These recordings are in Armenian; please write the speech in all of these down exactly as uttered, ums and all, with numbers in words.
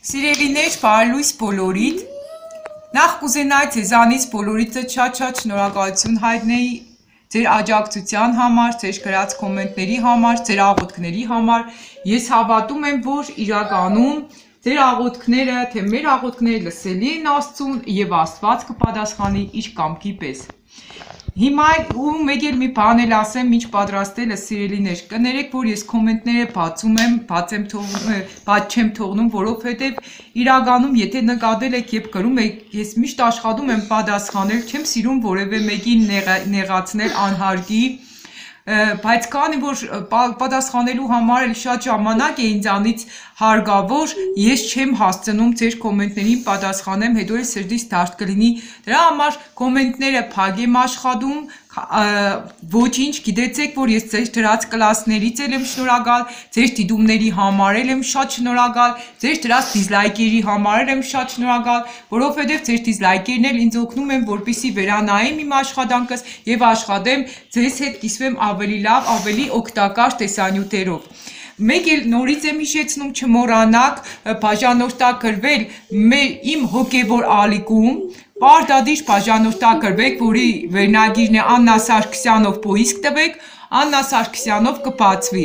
Սիրելիներ, բարելույս բոլորիդ, նախ կուզենայի ձեզանից բոլորիցը շատ-շատ շնորհակալություն հայտնեի ձեր աջակցության համար, ձեր գրած կոմենտների համար, ձեր աղոթքների համար։ Ես հավատում եմ, որ իրականում ձեր աղոթքները, թե մեր աղոթքները լսելի են Աստծուն եւ Աստված կպատասխանի իր կամքի պես։ Հիմա ու մեկ էլ մի բան էլ ասեմ, ինչ պատրաստելը սիրելիներ, կներեք, որ ես կոմենտները բացում եմ, բացեմ թողնում, բաց չեմ թողնում, որովհետև իրականում եթե նկատել եք եւ գրում եք, ես միշտ աշխատում եմ պատասխանել, չեմ սիրում որևէ մեկին նեղացնել անհարկի, բայց քանի որ պատասխանելու համար էլ շատ ժամանակ է ինձանից հարկավոր, ես չեմ հասցնում ձեր կոմենտներին պատասխանեմ, հետո էլ սրտից դարդ կլինի, դրա համար կոմենտները փակ եմ աշխատում, ոչինչ, գիտեցեք, որ ես ձեր դրած կլասներից եմ շնորհակալ, ձեր դիտումների համար եմ շատ շնորհակալ, ձեր դրած դիզլայքերի համար եմ շատ շնորհակալ, որովհետև ձեր դիզլայքերն էլ ինձ օգնում են, որպեսզի վերանայեմ իմ աշխատանքս եւ աշխատեմ ձեզ հետ կիսվեմ ավելի լավ, ավելի օգտակար տեսանյութերով։ Մեկ էլ նորից եմ հիշեցնում չմոռանաք բաժանորդագրվել իմ հոգևոր ալիքում, պարտադիր բաժանորդագրվեք, որի վերնագիրն է Աննա Սարգսյանով պոիսկ տվեք, Աննա Սարգսյանով կբացվի։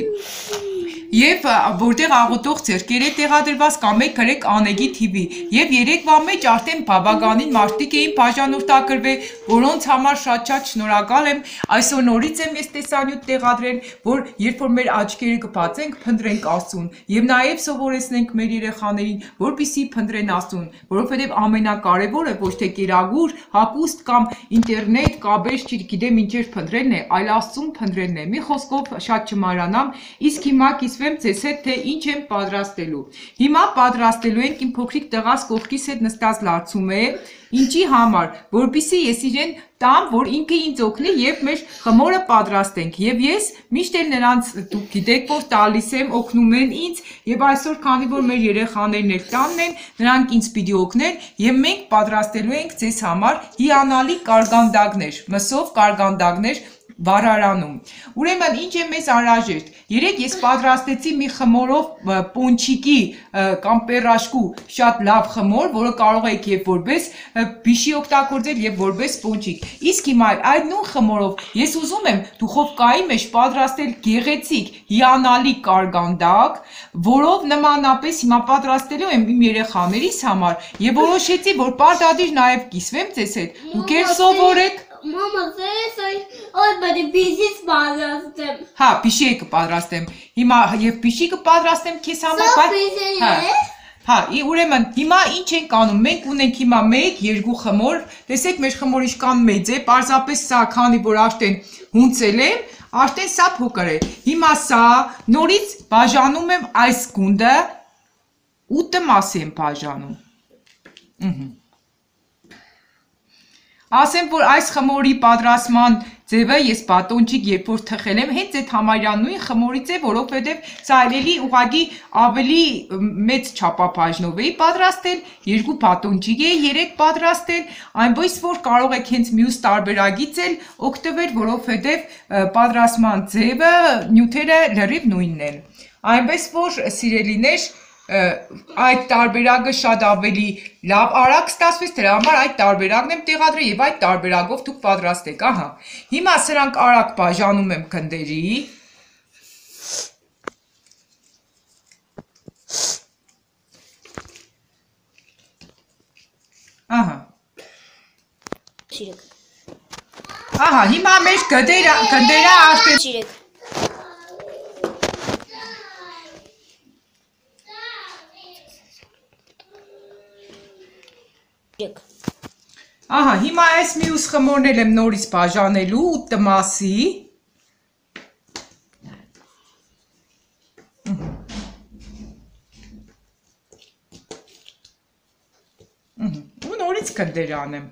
Եվ որտեղ աղոթող ձեռքեր է տեղադրված կամ եք գրեք Անեգի թի վի եւ երեկվա մեջ արդեն բավականին մարդիկ էին բաժանորդագրվել, որոնց համար շատ-շատ շնորհակալ եմ։ Այսօր նորից եմ ես տեսանյութ տեղադրել, որ երբ որ մեր աչքերը կբացենք, փնտրենք Աստծուն եւ նաեւ սովորեցնենք մեր երեխաներին, որպեսզի փնտրեն Աստծուն, որովհետեւ ամենակարևորը ոչ թե կերագուր, հագուստ կամ ինտերնետ, կաբեր, չգիտեմ ինչեր փնտրելն է, այլ Աստծուն փնտրելն է։ Մի խոսքով շատ չմարանամ, իսկ հիմա կիսվեմ ձեզ հետ, թե ինչ եմ պատրաստելու։ Հիմա պատրաստելու ենք իմ փոքրիկ տղաս կողքիս հետ նստած լացում է, ինչի համար, որպեսզի ես իրեն տամ, որ ինքը ինձ օգնի եւ մեր խմորը պատրաստենք։ Եվ ես միշտ էլ նրանց դուք գիտեք, որ տալիս եմ, օգնում են ինձ, եւ այսօր քանի որ մեր երեխաներն էլ տանն են, նրանք ինձ պիտի օգնեն եւ մենք պատրաստելու ենք ձեզ համար հիանալի կարգանդակներ, մսով կարգանդակներ վարարանում։ Ուրեմն ինչ է մեզ անհրաժեշտ։ Երեք ես պատրաստեցի մի խմորով պոնչիկի կամ պերաշկու շատ լավ խմոր, որը կարող եք եւ որպես բիշի օգտագործել եւ որպես պոնչիկ։ Իսկ հիմա այդ նույն խմորով ես ուզում եմ դուխովկայի մեջ պատրաստել գեղեցիկ, հիանալի կարգանդակ, որով նմանապես հիմա պատրաստելու եմ իմ երեխաներիս համար եւ որոշեցի, որ պարտադիր նաեւ կիսվեմ ձեզ հետ։ Դուք եք սովորեք Մամա, ես այ բայց բիզնես պատրաստեմ։ Հա, բիշի կպատրաստեմ։ Հիմա եւ բիշի կպատրաստեմ քեզ համար, բայց հա։ Հա, ուրեմն հիմա ինչ ենք անում։ Մենք ունենք հիմա մեկ, երկու խմոր։ Տեսեք, մեր խմորը ինչքան մեծ է, պարզապես սա, քանի որ արդեն հունցել եմ, արդեն սա փոքր է։ Հիմա սա նորից բաժանում եմ այս գունդը, ութ մասի եմ բաժանում։ Ըհը Ասեմ, որ այս խմորի պատրաստման ձևը ես բատոնջիկ երբ որ թխել եմ, հենց այդ համարյա նույն խմորից է, որովհետև սա էլի ուղղակի ավելի մեծ չափաբաժնով էի պատրաստել, երկու բատոնջիկ է, երեք պատրաստել, այնպես որ կարող եք հենց մյուս տարբերակից էլ օգտվել, որովհետև պատրաստման ձևը, նյութերը լրիվ նույնն են։ Այնպես որ սիրելիներ այդ տարբերակը շատ ավելի լավ արագ ստացվեց, դրա համար այդ տարբերակն եմ տեղադրել եւ այդ տարբերակով դուք պատրաստեք, ահա։ Հիմա սրանք արագ բաժանում եմ գնդերի։ Ահա։ Շիրեք։ Ահա, հիմա մեր գնդերը, գնդերը արդեն Շիրեք։ Ահա, հիմա այս մյուս խմորն եմ նորից բաժանելու ութ մասի։ Ու նորից գնդեր անեմ։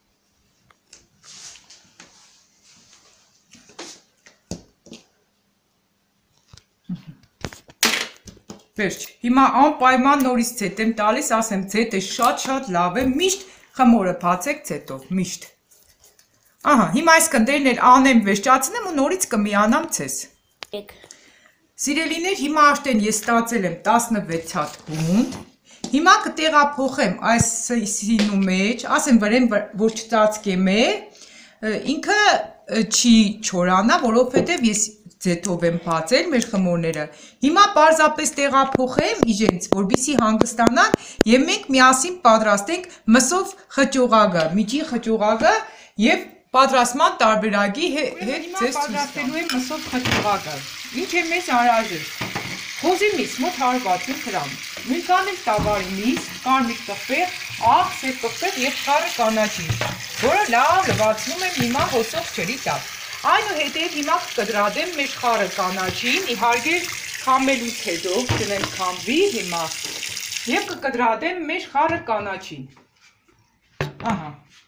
Վերջ, հիմա անպայման նորից ցետ եմ տալիս, ասեմ ցետը շատ-շատ լավ է, միշտ խմորը բացեք ցետով, միշտ։ Ահա, հիմա այս գնդերն էլ անեմ, վերջացնեմ ու նորից կմիանամ ցես։ Սիրելիներ, հիմա արդեն ես ստացել եմ տասնվեց հատ հունդ, Հիմա կտեղափոխեմ այս սինու մեջ, ասեմ վրեմ, որ չծածկեմ է, ինքը չի չորանա, որովհետև ես ձեթով եմ բացել մեր խմորները։ Հիմա պարզապես տեղափոխեմ իջենց, որպեսզի հանգստանան եւ մենք միասին պատրաստենք մսով խճողագը, միջի խճողագը եւ պատրաստման տարբերակի հետ ձեզ պատրաստելու եմ մսով խճողագը։ Ինչ է մեզ անհրաժեշտ։ Խոզի միս մոտ հարյուր վաթսուն գրամ, նույնքան էլ տավարի միս, կարմիր պղպեղ, աղ, սև պղպեղ եւ խառը կանաչի, որը լավ լվացնում եմ հիմա հոսող ջրի տակ։ Այնուհետև հիմա կկտրատեմ մեր խառը կանաչին, իհարկե քամելուց հետո կդնեմ քամվի հիմա եւ կկտրատեմ մեր խառը կանաչին։ Ահա։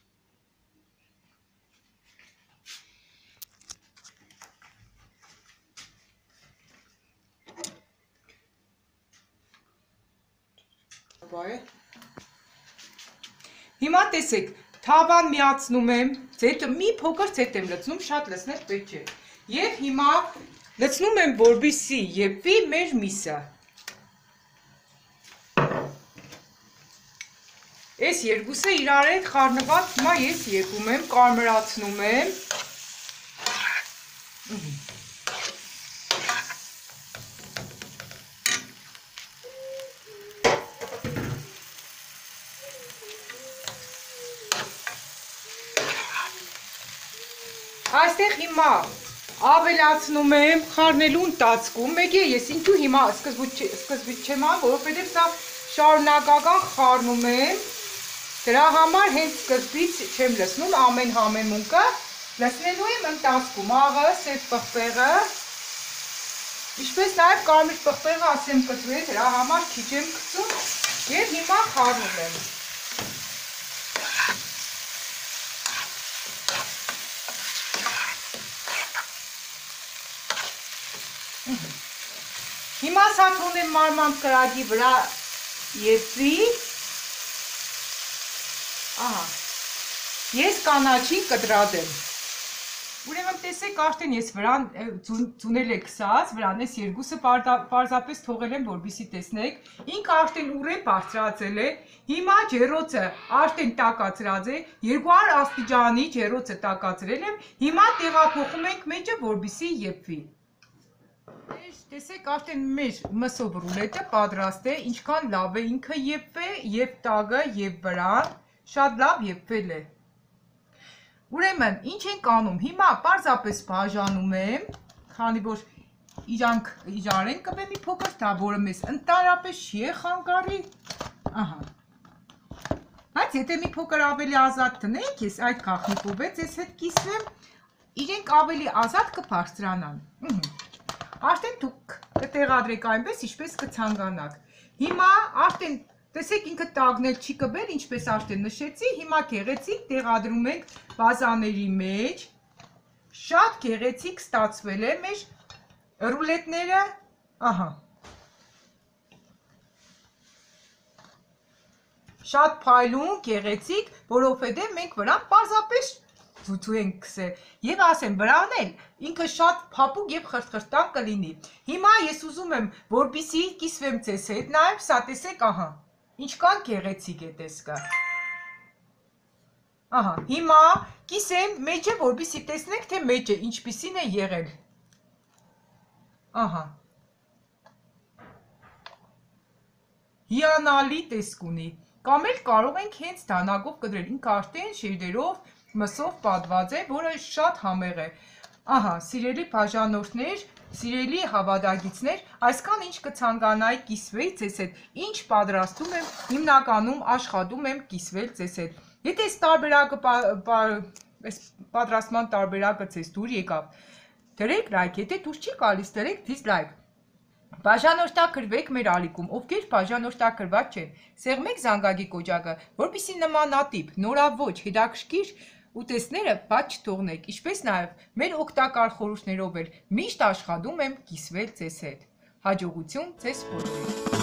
Հիմա տեսեք, թավան միացնում եմ, մի փոքր ցետ եմ լցնում, շատ լցնել պետք չէ։ Եվ հիմա լցնում եմ, որպեսզի եփվի մեր միսը։ Այս երկուսը իրար հետ խառնված, հիմա ես եփում եմ, կարմրացնում եմ։ Այստեղ հիմա ավելացնում եմ խառնելուն տածկում, մեկ է ես ինչու հիմա սկզբից չեմ անում, որովհետև սա շարունակական խառնում եմ, դրա համար հենց սկզբից չեմ լցնում ամեն համեմունքը, լցնելու եմ ընտածկում, աղը, սև պղպեղը, ինչպես նաև կարմիր պղպեղը ասեմ կծու է, դրա համար քիչ եմ գցում և հիմա խառնում եմ։ Հիմա սա թողնեմ մարմանդ կրակի վրա եփվի, ահա, ես կանաչին կտրատեմ, ուրեմն տեսեք արդեն ես վրան ձունել եք սած, վրան ես երկուսը պարզապես թողել եմ, որպեսզի տեսնեք, ինքը արդեն ուր է բարձրացել է, հիմա ջեռոցը արդեն տակացրած է, երկու հարյուր աստիճանի ջեռոցը տակացրել եմ, հիմա տեղափոխում ենք մեջը, որպեսզի եփվի։ Տեսեք արդեն մեր մսով ռուլետը պատրաստ է, ինչքան լավ է ինքը եփվել, եւ տագը եւ վրան, շատ լավ եփվել է։ Ուրեմն, ինչ ենք անում, հիմա պարզապես բաժանում եմ, քանի որ իրանք իրար են կբեմ մի փոքր դա, որը մեզ ընդհանրապես չի է խանգարի, ահա։ Բայց եթե մի փոքր ավելի ազատ տնենք, ես այդ գաղտնիքով ես հետ կիսվեմ, իրենք ավելի ազատ կբարձրանան։ Արդեն դուք կտեղադրեք այնպես, ինչպես կցանկանաք։ Հիմա արդեն, տեսեք ինքը տագնել չի կբեր, ինչպես արդեն նշեցի, հիմա գեղեցիկ տեղադրում ենք վազաների մեջ, շատ գեղեցիկ ստացվել է մեր ռուլետները, ահա։ Շատ փայլուն, գեղեցիկ, որովհետև մենք վրան պարզապես զուտու ենք կսել, և ասեմ վրան էլ ինքը շատ փափուկ և խրթխրտան կլինի։ Հիմա ես ուզում եմ, որպեսզի կիսվեմ ձեզ հետ, նաև սա տեսեք, ահա, ինչքան գեղեցիկ է տեսքը։ Ահա, հիմա կիսեմ մեջը, որպեսզի տեսնեք, թե մեջը ինչպիսին է եղել։ Ահա։ Հիանալի տեսք ունի, կամ էլ կարող ենք հենց դանակով կտրել, ինքը արդեն շերտերով մսով պատված է, որը շատ համեղ է։ Ահա, սիրելի բաժանորդներ, սիրելի հավատագիցներ, այսքան ինչ կցանկանայի կիսվել ձեզ հետ, ինչ պատրաստում եմ, հիմնականում աշխատում եմ կիսվել ձեզ հետ։ Եթե այս տարբերակը, այս պատրաստման տարբերակը ձեզ դուր եկավ, դրեք լայք, եթե դուր չի գալիս, դրեք դիզլայք։ Բաժանորդագրվեք մեր ալիքում, ովքեր բաժանորդագրված չեն, սեղմեք զանգակի կոճակը, որպեսզի նմանատիպ, նորաոճ, հետաքրքիր ուտեստները բաց չթողնեք, ինչպես նաև մեր օգտակար խորհուրդներով էլ միշտ աշխատում եմ կիսվել ձեզ հետ։ Հաջողություն ձեզ բոլորին։